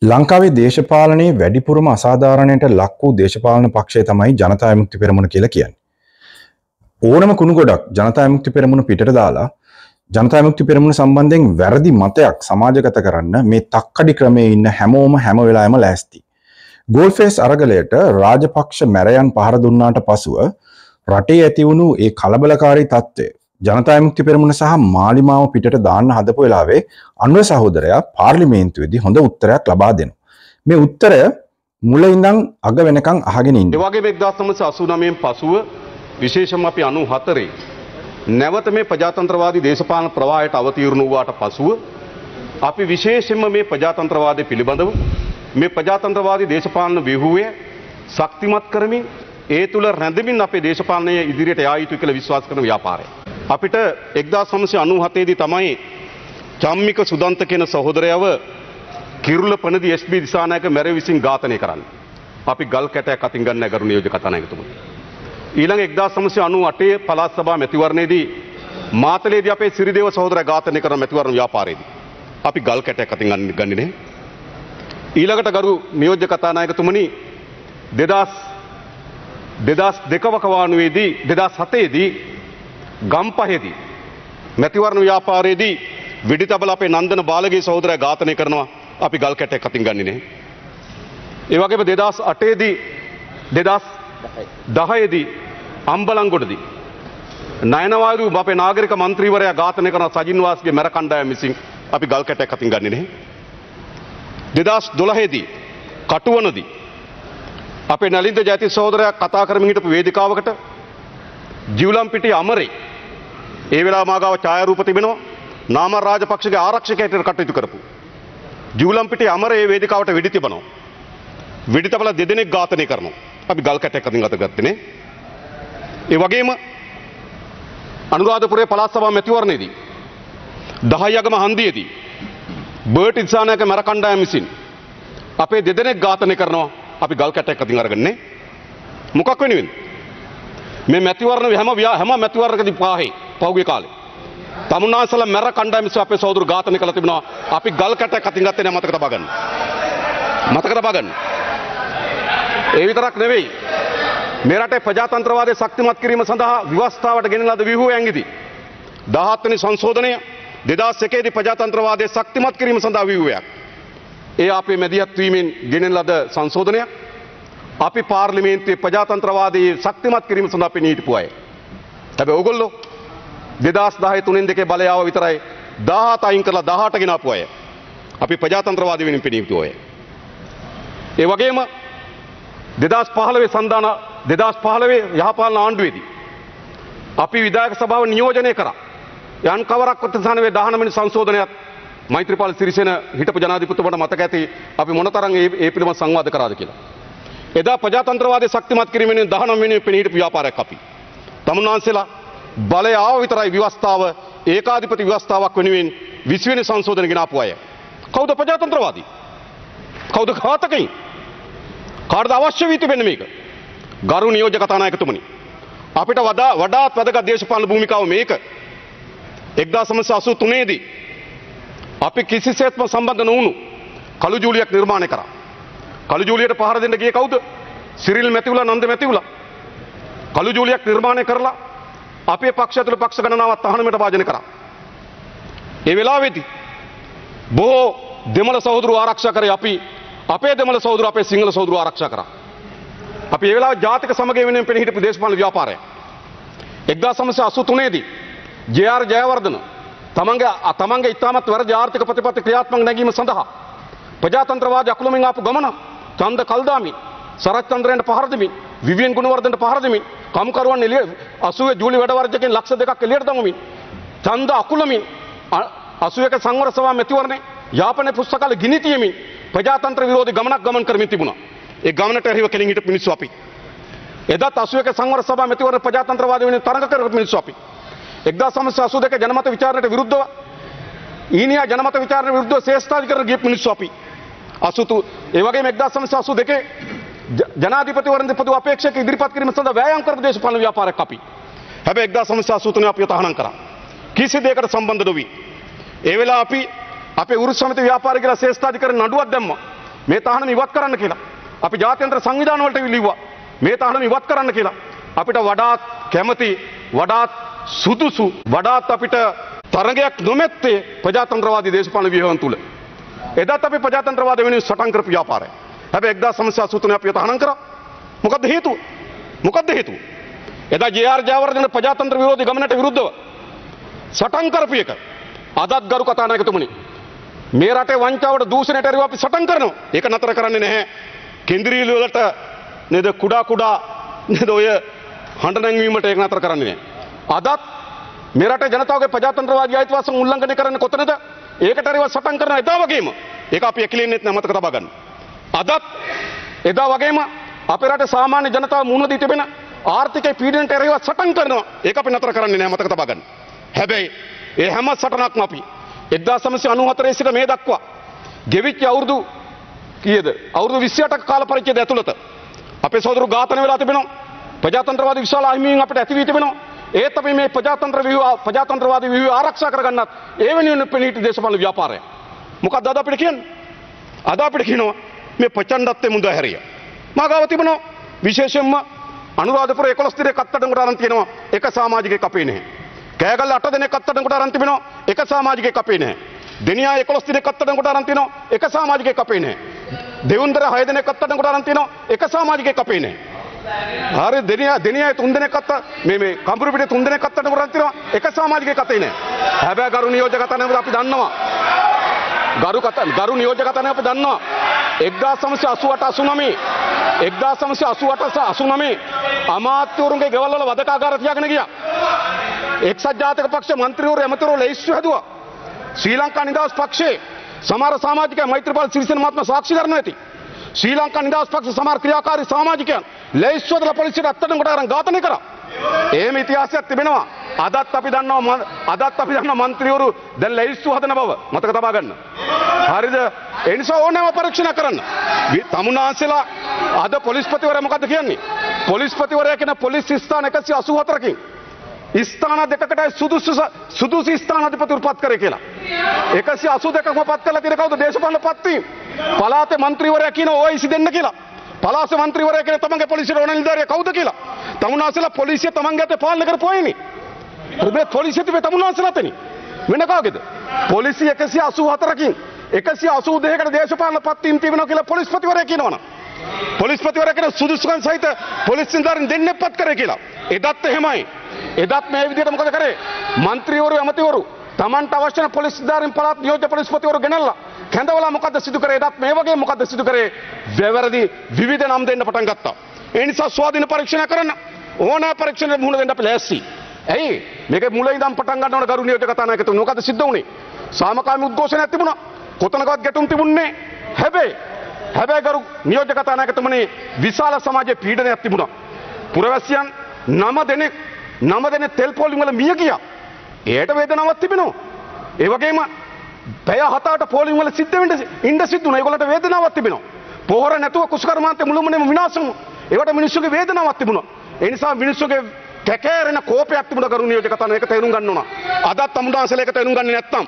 ලංකාවේ දේශපාලනයේ වැඩිපුරම අසාධාරණයට ලක් වූ දේශපාලන පක්ෂය තමයි ජනතා විමුක්ති පෙරමුණ කියලා කියන්නේ. ඕනම කුණු ගොඩක් ජනතා විමුක්ති පෙරමුණ පිටට දාලා ජනතා විමුක්ති පෙරමුණ සම්බන්ධයෙන් වැරදි මතයක් සමාජගත කරන්න මේ තක්කඩි ක්‍රමයේ ඉන්න හැමෝම හැම වෙලාවෙම ලෑස්ති. ගෝල්ෆේස් අරගලයට රාජපක්ෂ මැරයන් පහර දුන්නාට පසුව රටේ ඇති වුණු ඒ කලබලකාරී තත්ත්වය ජනතා විමුක්ති පෙරමුණ සහ මාලිමාව පිටට දාන්න හදපු වෙලාවේ අන්ව සහෝදරයා පාර්ලිමේන්තුවේදී හොඳ උත්තරයක් ලබා දෙනවා. මේ උත්තරය මුල ඉඳන් අග වෙනකන් අහගෙන ඉන්න. ඒ වගේම 1989න් පසුව විශේෂයෙන්ම අපි 94 නැවත මේ ප්‍රජාතන්ත්‍රවාදී දේශපාලන ප්‍රවාහයට අවතීර්ණ වූාට පසුව අපි විශේෂයෙන්ම මේ ප්‍රජාතන්ත්‍රවාදය පිළිබඳව මේ ප්‍රජාතන්ත්‍රවාදී දේශපාලන ව්‍යුහය ශක්තිමත් කරමින් ඒ තුල රැඳෙමින් අපේ දේශපාලනය ඉදිරියට යා යුතුයි කියලා විශ්වාස කරන ව්‍යාපාරය. අපිට 1997 දී තමයි චම්මික සුදන්ත කියන සහෝදරයව කිරුළ පනදි එස්.බී. දිසානායක මැරෙ විසින් ඝාතනය කරන්නේ. අපි ගල් කැටයක් අතින් ගන්න ගරු නියෝජ්‍ය කතානායකතුමා. ඊළඟ 1998 පළාත් සභා මැතිවරණයේදී මාතලේදී අපේ සිරිදේව සහෝදරයා ඝාතනය කරන මැතිවරණ ව්‍යාපාරයේදී අපි ගල් කැටයක් අතින් ගන්නේ නැහැ. ඊළඟට ගරු නියෝජ්‍ය කතානායකතුමනි 2002 වකවානුවේදී 2007 දී ගම්පහේදී මැතිවරණ ව්‍යාපාරයේදී විඩිතබල අපේ නන්දන බාලගේ සහෝදරයා ඝාතනය කරනවා අපි ගල් කැටයක් අතින් ගන්නේ නැහැ. ඒ වගේම 2008 දී 2010 දී අම්බලන්ගොඩදී නයනවාරු අපේ නාගරික මන්ත්‍රීවරයා ඝාතනය කරන සජින් වාස්ගේ මැර කණ්ඩායම විසින් අපි ගල් කැටයක් අතින් ගන්නේ නැහැ. 2012 දී කටුවනදී අපේ නලින්ද ජයති සහෝදරයා කතා කරමින් හිටපු වේදිකාවකට ජීවලම්පිටිය අමරේ ඒ වෙලාව මාගාව ඡායාරූප තිබෙනවා නාම රාජපක්ෂගේ ආරක්ෂකයෙක් කටයුතු කරපු ජීවලම්පිටිය අමරේ ඒ වේදිකාවට වෙඩි තිබනවා වෙඩි තබල දෙදෙනෙක් ඝාතනය කරනවා අපි ගල් කැටයක් අතින් ගත්තේ නේ. ඒ වගේම අනුරාධපුරයේ පළාත් සභා මැතිවරණයේදී 10 යගම හන්දියේදී බර්ට් ඉන්සානායක මැර කණ්ඩායම විසින් අපේ දෙදෙනෙක් ඝාතනය කරනවා අපි ගල් කැටයක් අතින් අරගන්නේ මොකක් වෙනුවෙන්ද? මේ මැතිවරණ හැම මැතිවරණකදී පහුගිය කාලේ තමුන්නාන්සලා මැර කණ්ඩායම විසින් අපේ සහෝදරු ඝාතනය කළා තිබෙනවා අපි ගල් කැටයක් අතින් ගත්තේ නැහැ. මතක තබා ගන්න. ඒ විතරක් නෙවෙයි මේ රටේ ප්‍රජාතන්ත්‍රවාදය ශක්තිමත් කිරීම සඳහා ව්‍යවස්ථාවට ගෙනෙන ලද ව්‍යුහයන්ගෙදී 17 වෙනි සංශෝධනය 2001 දී ප්‍රජාතන්ත්‍රවාදය ශක්තිමත් කිරීම සඳහා ව්‍යුහයක්. ඒ අපේ මැදිහත් වීමෙන් ගෙනෙන ලද සංශෝධනයක්. අපි පාර්ලිමේන්තුවේ ප්‍රජාතන්ත්‍රවාදයේ ශක්තිමත් කිරීම සඳහා අපි නීති පුවයි. හැබැයි ඕගොල්ලෝ 2010 3 2 බලය ආව විතරයි 17 අයින් කරලා 18 ගෙන ආපු අය. අපි ප්‍රජාතන්ත්‍රවාදී වෙනින් පෙනී හිටුවා අය. ඒ වගේම 2015 යහපාලන ආණ්ඩුවේදී අපි විධායක සභාව නියෝජනය කරා. යන් කවරක් ප්‍රතිසානවේ 19 වෙනි සංශෝධනයත් මෛත්‍රීපාල සිරිසේන හිටපු ජනාධිපතිතුමාට මතක ඇති අපි මොනතරම් ඒ පිළිබඳ සංවාද කරාද කියලා. එදා ප්‍රජාතන්ත්‍රවාදයේ ශක්තිමත් කිරීමෙන් 19 වෙනි පෙනී හිටපු ව්‍යාපාරයක් අපි. තමුන්නාන්සලා බලය ආව විතරයි ව්‍යවස්ථාව ඒකාධිපති ව්‍යවස්ථාවක් වෙනුවෙන් 20 වෙනි සංශෝධන ගෙන ආපු අය. කවුද ප්‍රජාතන්ත්‍රවාදී? කවුද ඝාතකයින්? කාටද අවශ්‍ය වී තිබෙන්නේ මේක? ගරු නියෝජ්‍ය කතානායකතුමනි. අපිට වඩාත් වැදගත් දේශපාලන භූමිකාව මේක. 1983 දී අපි කිසිසේත්ම සම්බන්ධ නොවුණු කළු ජූලියක් නිර්මාණය කරා. කළු ජූලියට පහර දෙන්න ගියේ කවුද? සිරිල් මැතිවුලා නන්ද මැතිවුලා. කළු ජූලියක් නිර්මාණය කරලා අපේ පක්ෂ ඇතුළේ පක්ෂ ගණනාවක් තහනමට වාජනය කරා. ඒ වෙලාවේදී බොහෝ දෙමළ සහෝදරයෝ ආරක්ෂා කරේ අපි අපේ දෙමළ සහෝදරයෝ අපේ සිංහල සහෝදරයෝ ආරක්ෂා කරා. අපි ඒ වෙලාවේ ජාතික සමගිය වෙනුවෙන් පෙනී හිටපු දේශපාලන ව්‍යාපාරය. 1983 දී ජේ.ආර්. ජයවර්ධන තමන්ගේ ඉතාමත් වැරදි ආර්ථික ප්‍රතිපත්ති ක්‍රියාත්මක නැගීම සඳහා ප්‍රජාතන්ත්‍රවාදී අකුලමින් ආපු ගමන ඡන්ද කල්දාමි සරත් චන්ද්‍රයන්ට පහර දෙමින් විවියන් ගුණවර්ධනට පහර දෙමින් කම්කරුවන් 80 ජූලි වැඩවර්ජකෙන් ලක්ෂ 2ක් එළියට දමමින් ඡන්ද අකුලමින් 81 සංවර සභා මැතිවරණේ යාපනයේ පුස්තකාලේ ගිනි තියමින් ප්‍රජාතන්ත්‍ර විරෝධී ගමන් කරමින් තිබුණා. ඒ ගමනට එරෙහිව කෙලින් හිටපු මිනිස්සු අපි. එදත් 81 සංවර සභා මැතිවරණ ප්‍රජාතන්ත්‍රවාදී වෙනුවෙන් තරඟ කරපු මිනිස්සු අපි. 1982 ජනමත විචාරණයට විරුද්ධව ඊනියා ජනමත විචාරණයට විරුද්ධව ශ්‍රේෂ්ඨාධිකරණ ගියපු මිනිස්සු අපි. 82 ඒ වගේම 1982 ජනාධිපතිවරණ දෙපතු අපේක්ෂක ඉදිරිපත් කිරීම සඳහා වෑයම් කරපු දේශපාලන ව්‍යාපාරයක් අපි. හැබැයි 1983 අපි තහනම් කරා. කිසි දෙයකට සම්බන්ධ නොවි. ඒ වෙලාව අපි අපේ උරුස් සමිති ව්‍යාපාර කියලා ශ්‍රේෂ්ඨාධිකරණ නඩුවක් දැම්මා. මේ තහනම ඉවත් කරන්න කියලා. අපි ජාත්‍යන්තර සංවිධාන වලට ලිව්වා මේ තහනම ඉවත් කරන්න කියලා. අපිට වඩාත් කැමති වඩාත් සුදුසු වඩාත් අපිට තරගයක් නොමැත්තේ ප්‍රජාතන්ත්‍රවාදී දේශපාලන ව්‍යුහයන් තුල. එදත් අපි ප්‍රජාතන්ත්‍රවාද වෙනුවෙන් සටන් කරපු ව්‍යාපාරය. හැබැයි 1983 අපි තහනම් කරා. මොකද්ද හේතුව? මොකද්ද හේතුව? එදා ජේ.ආර්. ජයවර්ධන ප්‍රජාතන්ත්‍ර විරෝධී ගමනට විරුද්ධව සටන් කරපු එක. අදත් ගරු කතානායකතුමනි මේ රටේ වංචාවට දූෂණයට එරෙහිව අපි සටන් කරනවා. ඒක නතර කරන්නේ නැහැ. කේන්ද්‍රීය වලට නේද කුඩා නේද ඔය හඬ නැංවීමට ඒක නතර කරන්නේ නැහැ. අදත් මේ රටේ ජනතාවගේ ප්‍රජාතන්ත්‍රවාදී අයිතිවාසිකම් උල්ලංඝනය කරන්නේ කොතනද? ඒකට එරෙහිව සටන් කරන එදා වගේම ඒක අපි ඇකිලෙන්නෙත් නැහැ මතක තබා ගන්න. අදත් එදා වගේම අපේ රටේ සාමාන්‍ය ජනතාව මුහුණ දී තිබෙන ආර්ථික පීඩනයට එරෙහිව සටන් කරනවා. ඒක අපි නතර කරන්නේ නැහැ මතක තබා ගන්න. හැබැයි ඒ හැම සටනක්ම අපි 1994 සිට මේ දක්වා ගෙවිච්ච අවුරුදු කීයද? අවුරුදු 28ක කාල පරිච්ඡේදය ඇතුළත අපේ සහෝදරු ඝාතන වෙලා තිබෙනවා. ප්‍රජාතන්ත්‍රවාදී විශාල අහිමියෙන් අපිට ඇති වී තිබෙනවා. ඒත් අපි මේ ප්‍රජාතන්ත්‍රවාදී ව්‍යුහය ආරක්ෂා කරගන්නත් ඒ වෙනුවෙන් පෙනීටි දේශපාලන ව්‍යාපාරය. මොකක්ද අද අපිට කියන්නේ? අද අපිට කියනවා මේ ප්‍රචණ්ඩත්වයේ මුඳ හැරිය. මාගාව තිබෙනවා විශේෂයෙන්ම අනුරාධපුර 11 දිනක අත්අඩංගුවට අරන් තියෙනවා එක සමාජිකයෙක් අපේ නැහැ. කෑගල්ල 8 දිනක අත්අඩංගුවට අරන් තිබෙනවා එක සමාජිකයෙක් අපේ නැහැ. දෙනියා 11 දිනක අත්අඩංගුවට අරන් තිනවා එක සමාජිකයෙක් අපේ නැහැ. දෙවුන්දර 6 දිනක අත්අඩංගුවට අරන් තිනවා එක සමාජිකයෙක් අපේ නැහැ. හරි දෙනියා 3 දිනක මේ කඹුරු පිටේ 3 දිනක අත්අඩංගුවට අරන් තිනවා එක සමාජිකයෙක් අතේ නැහැ. හැබැයි ගරු නියෝජක කතානේ අපි දන්නවා. ගරු නියෝජක කතානේ අපි දන්නවා. 1989 අමාත්‍යවරුන්ගේ ගෙවල් වල වදකාගාර තියාගෙන ගියා. එක්සත් ජාතික පක්ෂ මන්ත්‍රීවරු ඇමතිවරු ලැයිස්තු හැදුවා. ශ්‍රී ලංකා නිදහස් පක්ෂයේ සමහර සමාජිකයන් මෛත්‍රීපාල සිරිසේන මහත්මයා සාක්ෂි දරනවා ඇති. ශ්‍රී ලංකා නිදහස් පක්ෂ සමහර ක්‍රියාකාරී සමාජිකයන් ලැයිස්තු හදලා පොලිසියට අත්අඩංගුවට අරන් ඝාතනය කරා. එහෙම ඉතිහාසයක් තිබෙනවා. අදත් අපි දන්නවා මන්ත්‍රීවරු දැන් ලැයිස්තු හදන බව මතක තබා ගන්න. හරිද? ඒ නිසා ඕනෑම පරීක්ෂණ කරන්න. තමුන්නාන්සලා අද පොලිස්පතිවරයා මොකද්ද කියන්නේ? පොලිස්පතිවරයා කියන පොලිස් ස්ථාන 184කින් ස්ථාන දෙකකටයි සුදුසු ස්ථානාධිපතිවරු පත් කරේ කියලා. 182කම පත් කළා තියෙන කවුද? දේශපාලන පත්වීම්. පළාතේ මන්ත්‍රීවරයා කියන ඕයිසි දෙන්න කියලා. පළාතේ මන්ත්‍රීවරයා කියන තමන්ගේ පොලිසිය ඕන නිලධාරියා කවුද කියලා. තමුන්නාන්සලා පොලිසිය තමන්ගේ අතේ පාලනය කරපුවායිනේ. මේ පොලිසිය තිබේ තමුන්නාන්සලා තනේ. වෙන කාගේද? පොලිසිය 184කින් 182කට දේශපාලන පත්වීම් තිබෙනවා කියලා පොලිස්පතිවරයා කියනවනම්. පොලිස්පතිවරයා කියන සුදුසුකම් සහිත පොලිස් නිලධාරීන් දෙන්නෙක් පත් කරේ කියලා. එදත් එහෙමයි. එදත් මේ විදිහට මොකද කරේ? මන්ත්‍රීවරු ඇමතිවරු තමන්ට අවශ්‍ය කරන පොලිස් නිලධාරීන් පළාත් නියෝජ්‍ය පොලිස්පතිවරු ගෙනල්ලා කැඳවලා මොකද්ද සිදු කරේ? එදත් මේ වගේ මොකද්ද සිදු කරේ? වැරදි විවිධ නම් දෙන්න පටන් ගත්තා. ඒ නිසා ස්වාධීන පරීක්ෂණ කරන්න ඕනෑ පරීක්ෂණයට මුහුණ දෙන්න අපි ලෑස්ති. ඇයි? මේකේ මුල ඉඳන් පටන් ගන්න ඕන ගරු නියෝජක කතානායකතුමනි. මොකද්ද සිද්ධ වුනේ? සාමකාමී උද්ඝෝෂණයක් තිබුණා. කොතනකවත් ගැටුම් තිබුණේ නැහැ. හැබැයි ගරු නියෝජක කතානායකතුමනි විශාල සමාජයේ පීඩනයක් තිබුණා. පුරවැසියන් 9 දෙනෙක් තෙල් පොලිම් වල මිය ගියා. ඒකට වේදනාවක් තිබෙනවා. ඒ වගේම පැය 7ට පොලිම් වල සිද්ධ වෙන්න ඉන්න සිද්ධ වුණා. ඒගොල්ලන්ට වේදනාවක් තිබෙනවා. පොහොර නැතුව කුෂ්කර්මාන්තේ මුළුමනින්ම විනාශ වුණා. ඒකට මිනිස්සුගේ වේදනාවක් තිබුණා. ඒ නිසා මිනිස්සුගේ කැකෑරෙන කෝපයක් තිබුණා ගරු නියෝජක කතාන එක තේරුම් ගන්න ඕන. අදත් තමුන්නාසලා එක තේරුම් ගන්නේ නැත්නම්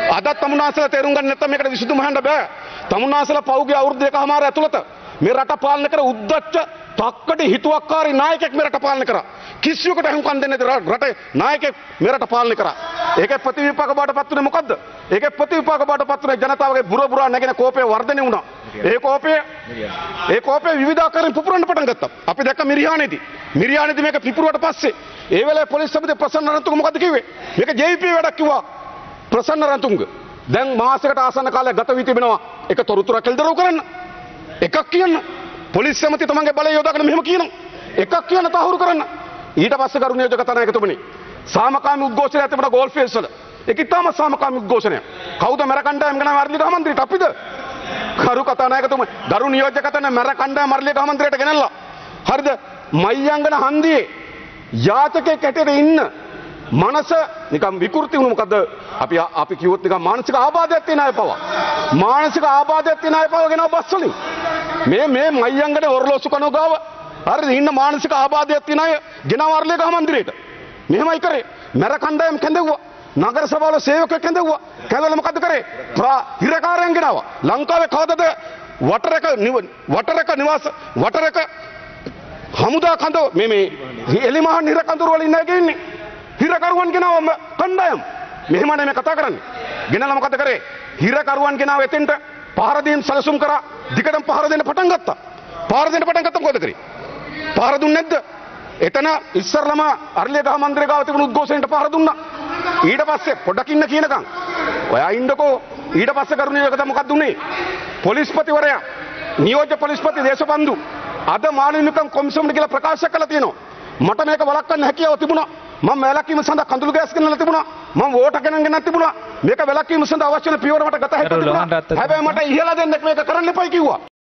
මේකට විසඳුම හොයන්න බෑ. තමුන්නාසලා පෞගේ අවුරුදු දෙකමාර ඇතුළත මේ රට පාලනය කර උද්දච්ච තක්කඩි හිතුවක්කාරී නායකයෙක් මේ රට පාලනය කරා. කිසියකට හුම්කම් දෙන්නේ නැති රටේ නායකයෙක් මේ රට පාලනය කරා. ඒකේ ප්‍රතිවිපාක බාටපත් උනේ මොකද්ද? ඒකේ ප්‍රතිවිපාක බාටපත් උනේ ජනතාවගේ බුරා නැගෙන කෝපය වර්ධනය වුණා. ඒ කෝපය විවිධාකාරයෙන් පුපුරන්න පටන් ගත්තා. අපි දැක්ක මිරිහානේදී මේක පිපුරුවට පස්සේ ඒ වෙලාවේ පොලිස් සමිතිය ප්‍රසන්න රන්තුංග මොකද්ද කිව්වේ? මේක JP වැඩක් කිව්වා. ප්‍රසන්න රන්තුංග දැන් මාසයකට ආසන්න කාලයක් ගත වී තිබෙනවා. එක තොරතුරක් එල්දරව් කරන්න. එකක් කියන්න. පොලිස් සමිතිය තමන්ගේ බලය යොදාගෙන මෙහෙම කියනවා. එකක් කියන්න තහවුරු කරන්න. ඊට පස්සේ ගරු නියෝජක කතානායකතුමනි සාමකාමී උද්ඝෝෂණයක් තිබුණා ගෝල්ෆේස් වල. ඒක ඉතාම සාමකාමී උද්ඝෝෂණයක්. කවුද මැර කණ්ඩායම් ගණන් මර්ලික මන්ත්‍රීට අපිද? ගරු කතානායකතුමනි ගරු නියෝජක කතාන මැර කණ්ඩායම් මර්ලික මන්ත්‍රීට ගෙනල්ලා. හරිද? මයංගන හන්දියේ යාචකයෙක් හැටියට ඉන්න මනස නිකම් විකෘති වුණු මොකද අපි කිව්වොත් නිකම් මානසික ආබාධයක් තියෙන අය පවා ගෙනව බස් වලින් මේ මයංගනේ ඔරලෝසු කනෝ ගාව හරිද ඉන්න මානසික ආබාධයක් තියෙන අය ගෙනව අරලේ ගහ මන්දිරේට මෙහෙමයි කරේ මැර කණ්ඩායම් කැඳෙව්වා නගර සභාවල සේවකයෙක් කැඳෙව්වා කැඳවල මොකද කරේ හිරකාරයන් ගෙනාවා ලංකාවේ කවදද වටරක නිවාස වටරක හමුදා කඳ මේ එලිමහන් හිර කඳුරු වල ඉන්න එකේ ඉන්නේ. හිරකරුවන් ගෙනාවම කණ්ඩායම්. මෙහෙමනේ මේ කතා කරන්නේ. ගෙනලා මොකද කරේ? හිරකරුවන් ගෙනාව එතෙන්ට පහර දෙන්න සැලසුම් කරා. දිගටම පහර දෙන්න පටන් ගත්තා. පහර දෙන්න පටන් ගත්තා මොකද කරේ? පහර දුන්නේ නැද්ද? එතන ඉස්සරලම අරලියගහ මන්දිරේ ගාව තිබුණු උද්ඝෝෂණයට පහර දුන්නා. ඊට පස්සේ පොඩක් ඉන්න කියනකම් ඔයා ඉන්නකෝ. ඊට පස්සේ කරුණියකට මොකක්ද උනේ? පොලිස්පතිවරයා නියෝජ්‍ය පොලිස්පති දේශපන්දු අද මානවිකම් කොමිසමට කියලා ප්‍රකාශ කළා තියෙනවා. මට මේක වළක්වන්න හැකියාව තිබුණා. මම වැළැක්වීම සඳහා කඳුළු ගෑස් ගෙනල්ලා තිබුණා. මම වෝට ගණන් ගෙනත් තිබුණා. මේක වැළැක්වීම සඳහා අවශ්‍ය වෙන පියවර මට ගත හැකියි තිබුණා. හැබැයි මට ඉහළ දෙන්නෙක් මේක කරන්න එපයි කිව්වා.